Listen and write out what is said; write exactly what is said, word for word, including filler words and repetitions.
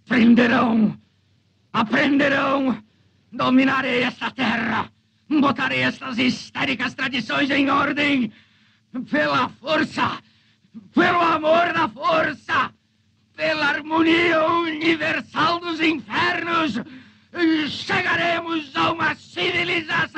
aprenderão, aprenderão. Dominarei esta terra, botarei estas histéricas tradições em ordem, pela força, pelo amor da força, pela harmonia universal dos infernos, chegaremos a uma civilização